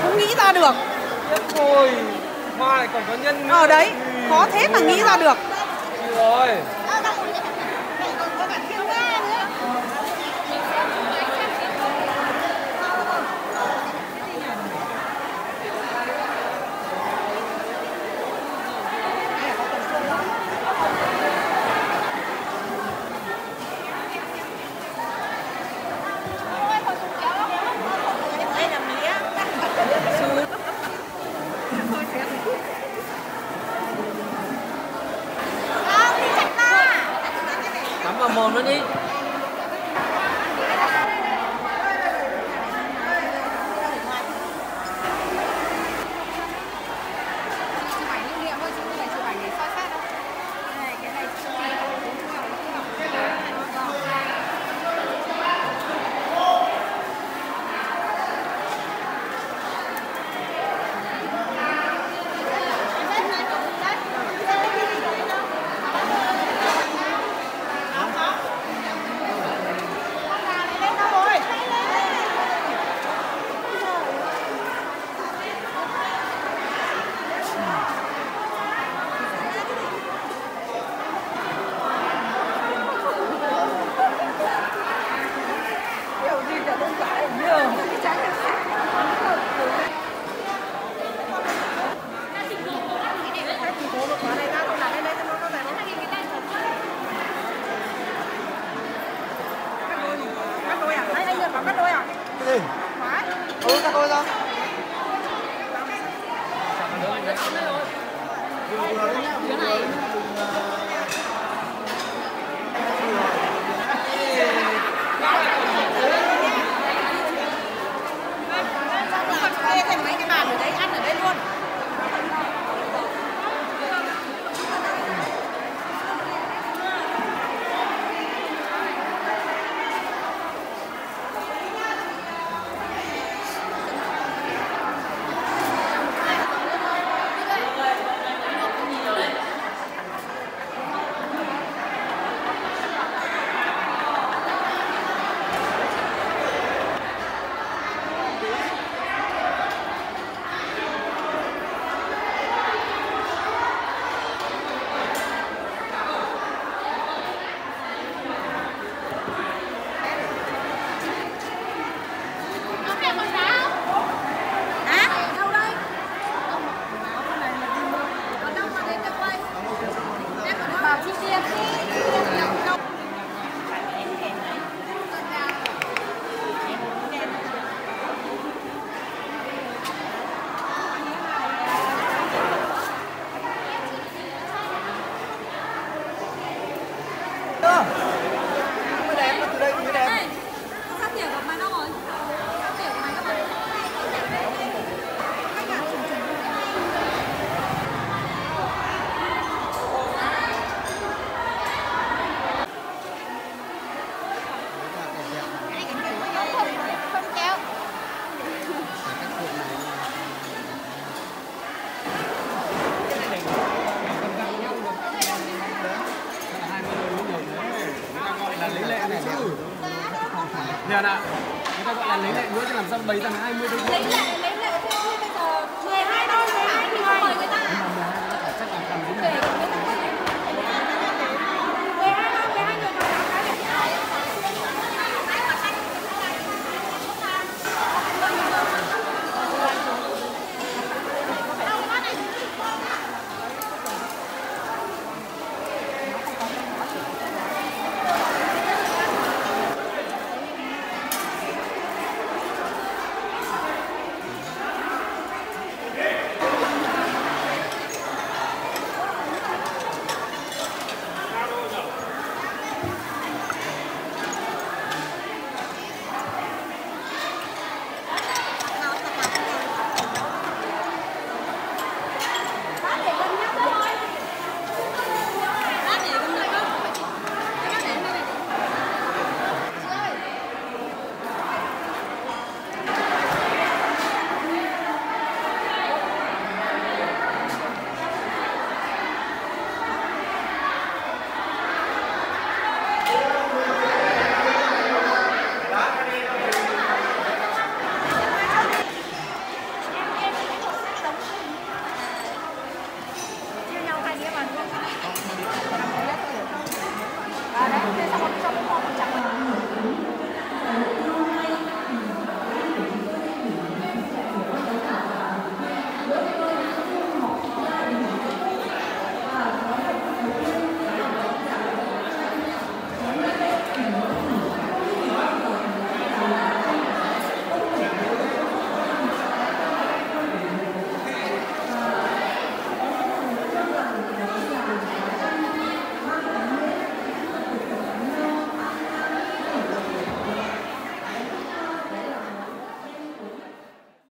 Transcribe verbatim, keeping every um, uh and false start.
cũng nghĩ ra được. Biết rồi, mà lại còn có nhân nữa. Ở đấy, khó thế mà nghĩ ra được. Rồi. Cắm vào mồm nó đi. Cái gì? Ừ, cắt đôi ra. Cái này thêm mấy cái bàn ở đấy ăn ở đây luôn. Mới đẹp, từ đây mới đẹp. Sắp tỉa của mày đâu rồi? Sắp tỉa của mày các bạn. Không kéo. Là lấy lệ này chứ. Nè ạ, người ta gọi là lấy lệ nữa chứ làm sao bày ra hai mươi thôi. Lấy lệ